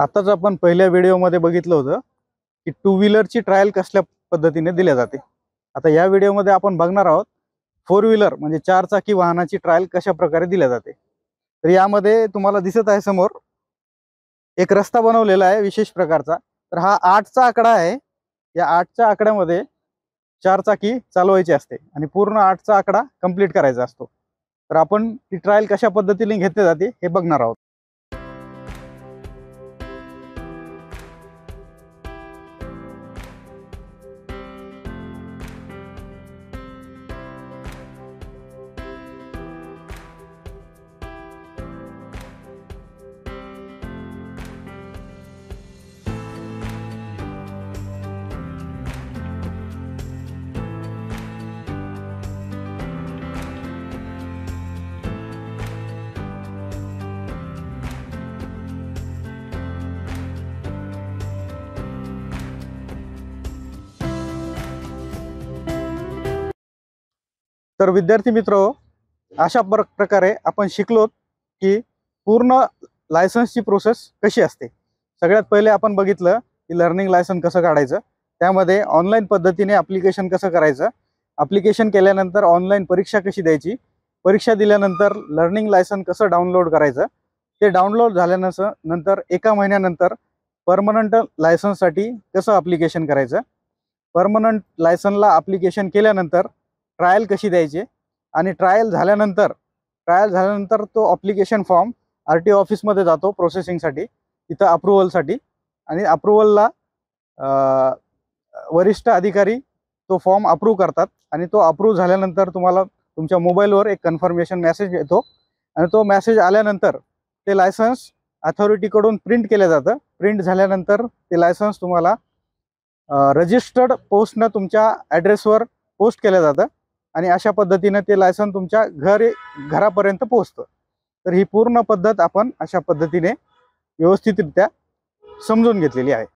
आताच आपण पहिल्या व्हिडिओमध्ये बघितलं होतं की टू व्हीलरची ट्रायल कसल्या पद्धतीने दिल्या जाते। आता या व्हिडिओमध्ये आपण बघणार आहोत फोर व्हीलर म्हणजे चार चाकी वाहनाची ट्रायल कशा प्रकारे दिल्या जाते। तर यामध्ये तुम्हाला दिसत आहे समोर एक रस्ता बनवलेला आहे विशेष प्रकारचा। तर हा 8चा आकडा आहे। या 8च्या आकड्यामध्ये चार चाकी चालवायची असते आणि पूर्ण 8चा आकडा कंप्लीट करायचा असतो। तर आपण ती ट्रायल कशा पद्धतीने घेतली जाते हे बघणार आहोत। तर विद्यार्थी मित्रो, अशा प्रकारे आपण शिकलो की पूर्ण लायसन्सची प्रोसेस कशी असते। सगळ्यात पहिले आपण बघितलं की लर्निंग लायसन्स कसं काढायचं, त्यामध्ये ऑनलाईन पद्धतीने ऍप्लिकेशन कसं करायचं, ऍप्लिकेशन केल्यानंतर ऑनलाईन परीक्षा कशी द्यायची, परीक्षा दिल्यानंतर लर्निंग लायसन्स कसं डाउनलोड करायचं, ते डाउनलोड झाल्यानंतर एका महिन्यानंतर परमनंट लायसन्ससाठी कसं ऍप्लिकेशन करायचं, परमनंट लायसन्सला ऍप्लिकेशन केल्यानंतर ट्रायल कशी द्यायची आणि ट्रायल झाल्यानंतर तो ॲप्लिकेशन फॉर्म RTO ऑफिसमध्ये जातो प्रोसेसिंगसाठी, तिथं अप्रूव्हलसाठी, आणि अप्रूव्हलला वरिष्ठ अधिकारी तो फॉर्म अप्रूव्ह करतात आणि तो अप्रूव्ह झाल्यानंतर तुम्हाला तुमच्या मोबाईलवर एक कन्फर्मेशन मेसेज येतो आणि तो मेसेज आल्यानंतर ते लायसन्स अथॉरिटीकडून प्रिंट केलं जातं। प्रिंट झाल्यानंतर ते लायसन्स तुम्हाला रजिस्टर्ड पोस्टनं तुमच्या ॲड्रेसवर पोस्ट केलं जातं आणि अशा पद्धतीने ते लायसन्स तुमच्या घरापर्यंत पोहोचतं। तर ही पूर्ण पद्धत आपण अशा पद्धतीने व्यवस्थितरित्या समजून घेतलेली आहे।